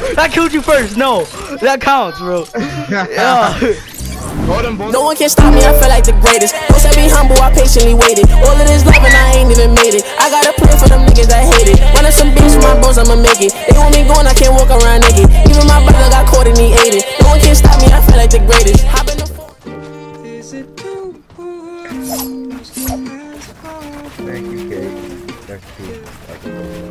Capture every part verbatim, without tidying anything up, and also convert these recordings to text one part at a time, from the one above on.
I killed you first. No, that counts, bro. Yeah. No one can stop me, I feel like the greatest. Don't say be humble, I patiently waited. All of this love and I ain't even made it. I got a plan for them niggas that hate it. Running some beats with my bros, I'ma make it. They want me going, I can't walk around naked. Even my brother got caught and he ate it. No one can stop me, I feel like the greatest. Hop in the Thank you, Kate. That's cute. That's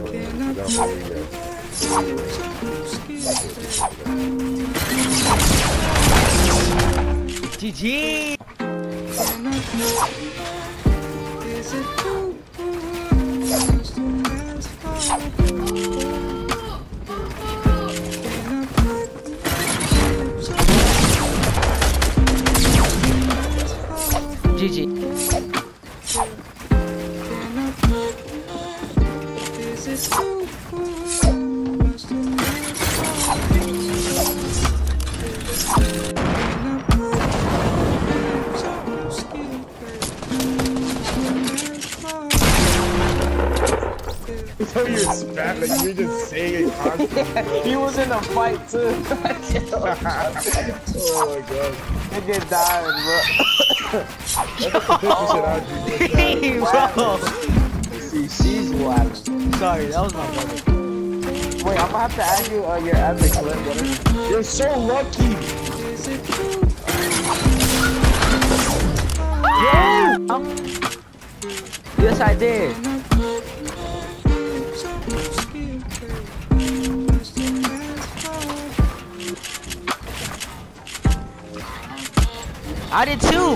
G G. G G. So you're spat, like you're just saying it constantly. He was in a fight too. Oh my god. Nigga died, Bro. See, she's wild. Sorry, that was my brother. Wait, I'm gonna have to ask you uh, your epic clip. What is it? You're so lucky. Yeah. Yes, I did. I did too.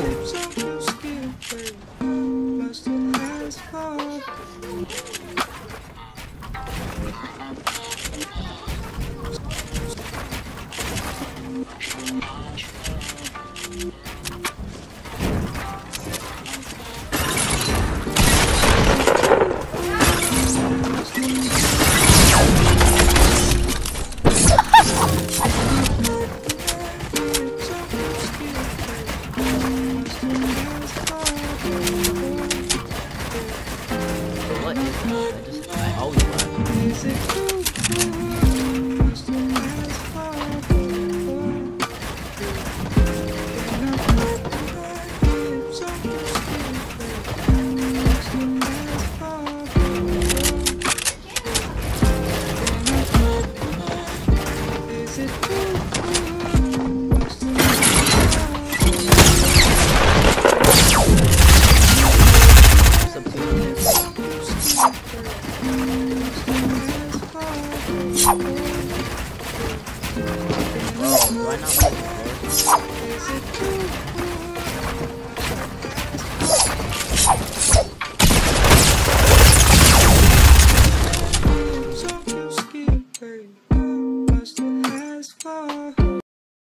What is that? I just, I always want. Bro, do I not like this?